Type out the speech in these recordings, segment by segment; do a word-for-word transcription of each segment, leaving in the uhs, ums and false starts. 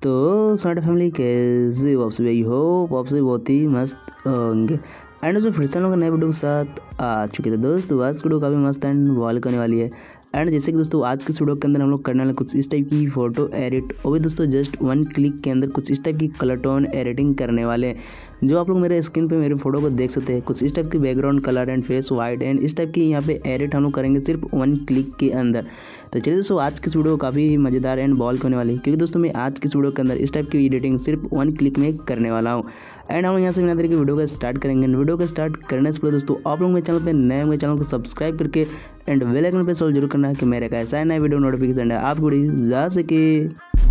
तो smart family कैसे हो आप सभी? आई होप आप सभी बहुत ही मस्त होंगे। एंड जो फिर से हम लोग नए वीडियो के साथ आ चुके थे दोस्तों। आज की वीडियो काफ़ी मस्त एंड वाल करने वाली है। एंड जैसे कि दोस्तों आज के इस वीडियो के अंदर हम लोग करने वाले कुछ इस टाइप की फोटो एडिट, और भी दोस्तों जस्ट वन क्लिक के अंदर कुछ इस टाइप की कलर टोन एडिटिंग करने वाले हैं, जो आप लोग मेरे स्क्रीन पे मेरे फोटो को देख सकते हैं। कुछ इस टाइप की background colour and face white and इस टाइप की यहाँ पे एडिट हम लोग करेंगे सिर्फ वन क्लिक के अंदर। तो चलिए दोस्तों आज की इस वीडियो काफ़ी मज़ेदार एंड बॉल होने वाली है, क्योंकि दोस्तों मैं आज की इस वीडियो के अंदर इस टाइप की एडिटिंग सिर्फ वन क्लिक में करने वाला हूँ। एंड हम यहाँ से बिना देरी के वीडियो को स्टार्ट करेंगे। वीडियो को स्टार्ट करने से पहले दोस्तों आप लोग मेरे चैनल पे नए होंगे, चैनल को सब्सक्राइब करके एंड बेल आइकन पे सॉल जरूर करना है कि मेरे का ऐसा नया वीडियो नोटिफिकेशन है आप वीडियो जा सके।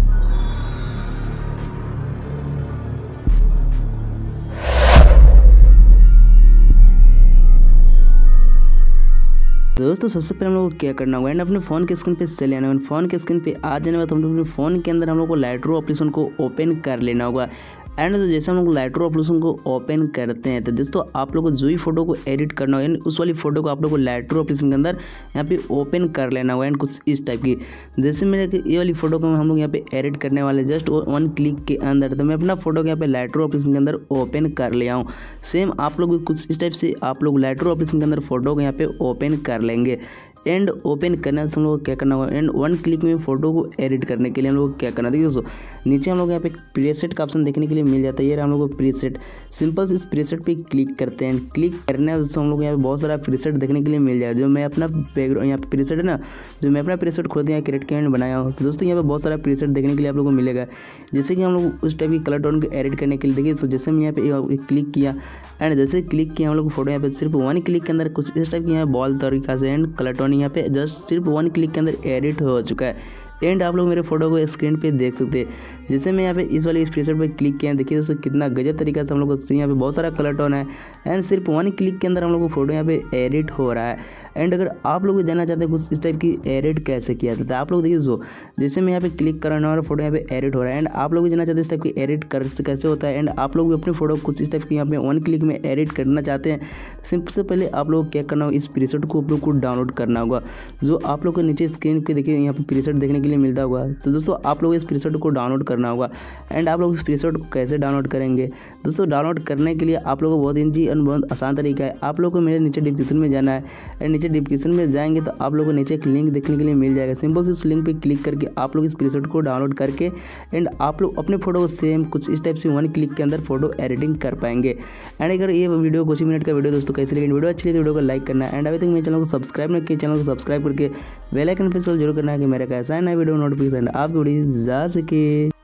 दोस्तों सबसे पहले हम लोग को क्या करना होगा, एंड अपने फ़ोन के स्क्रीन पे चले आना होगा। फ़ोन के स्क्रीन पे आ जाने के बाद हम लोग अपने फ़ोन के अंदर हम लोग को लाइटरूम एप्लीकेशन को ओपन कर लेना होगा। एंड तो जैसे हम लोग लाइटरूम एप्लीकेशन को ओपन करते हैं तो दोस्तों आप लोग को जो ही फोटो को एडिट करना होगा, यानी उस वाली फोटो को आप लोग को लाइटरूम एप्लीकेशन के अंदर यहाँ पे ओपन कर लेना होगा। एंड कुछ इस टाइप की, जैसे मेरे ये वाली फोटो को हम लोग यहाँ पे एडिट करने वाले जस्ट वन क्लिक के अंदर, तो मैं अपना फोटो को यहाँ पे लाइटरूम एप्लीकेशन के अंदर ओपन कर लिया हूँ। सेम आप लोग भी कुछ इस टाइप से आप लोग लाइटरूम एप्लीकेशन के अंदर फोटो को यहाँ पे ओपन कर लेंगे। एंड ओपन करने से हम लोग को क्या करना होगा, एंड वन क्लिक में फोटो को एडिट करने के लिए हम लोग को क्या करना है, देखिए दोस्तों नीचे हम लोग यहाँ पे प्रीसेट का ऑप्शन देखने के लिए मिल जाता है। ये हम लोग को प्रीसेट, सिंपल से इस प्रीसेट पे क्लिक करते हैं। क्लिक करने दोस्तों हम लोग यहाँ पे बहुत सारा प्रीसेट देखने के लिए मिल जाएगा। जो मैं अपना बैकग्राउंड यहाँ पे प्रीसेट है ना, जो मैं अपना प्रीसेट खुद यहाँ क्रिएट किया बनाया हूँ, तो दोस्तों यहाँ पे बहुत सारा प्रीसेट देखने के लिए आप लोग को मिलेगा। जैसे कि हम लोग उस टाइप की कलर टोन को एडिट करने के लिए देखिए, तो जैसे मैं यहाँ पे क्लिक किया एंड जैसे क्लिक किया हम लोग फोटो यहाँ पे सिर्फ वन क्लिक के अंदर कुछ इस टाइप की यहाँ बॉल तरीका से एंड कलर टोन यहाँ पे जस्ट सिर्फ वन क्लिक के अंदर एडिट हो चुका है। एंड आप लोग मेरे फोटो को स्क्रीन पे देख सकते हैं। जैसे मैं यहाँ पे इस वाले एक्सप्रेशन पे क्लिक किया, देखिए दोस्तों कितना गजब तरीका से हम लोग को यहाँ पे बहुत सारा कलर टोन है एंड सिर्फ वन क्लिक के अंदर हम लोग को फोटो यहाँ पे एडिट हो रहा है। एंड अगर आप लोग जानना चाहते हैं कुछ इस टाइप की एडिट कैसे किया जाता है, आप लोग देखिए दोस्तों जैसे मैं यहाँ पे क्लिक कर रहा हूँ फोटो यहाँ पे एडिट हो रहा है। एंड आप लोग भी जानना चाहते हैं इस टाइप की एडिट कर कैसे होता है, एंड आप लोग भी अपने फोटो कुछ इस टाइप की यहाँ पे वन क्लिक में एडिट करना चाहते हैं, सिंपल से पहले आप लोग क्या करना होगा, इस प्रीसेट को आप लोग को डाउनलोड करना होगा। जो आप लोग को नीचे स्क्रीन पे देखिए यहाँ पे प्रीसेट देखने के लिए मिलता होगा। तो दोस्तों आप लोग इस प्रीसेट को डाउनलोड करना होगा। एंड आप लोग इस प्रीसेट को कैसे डाउनलोड करेंगे दोस्तों, डाउनलोड करने के लिए आप लोगों को बहुत ईजी और बहुत आसान तरीका है। आप लोग को मेरे नीचे डिस्क्रिप्शन में जाना है, एंड नीचे डिस्क्रिप्शन में जाएंगे तो आप लोगों को नीचे एक लिंक देखने के लिए मिल जाएगा। सिंपल से उस लिंक पे क्लिक करके आप लोग इस प्रीसेट को डाउनलोड करके एंड आप लोग अपने फोटो को सेम कुछ इस टाइप से वन क्लिक के अंदर फोटो एडिटिंग कर पाएंगे। एंड अगर ये वीडियो कुछ ही मिनट का वीडियो दोस्तों कैसे लगी, वीडियो अच्छी लगी तो वीडियो को लाइक करना है। एंड अभी तक मेरे चैनल को सब्सक्राइब नहीं किया, चैनल को सब्सक्राइब करके बेल आइकन पे जरूर करना है कि मेरा कैसा नया वीडियो नोटिफिकेशन आप वीडियो जा सके।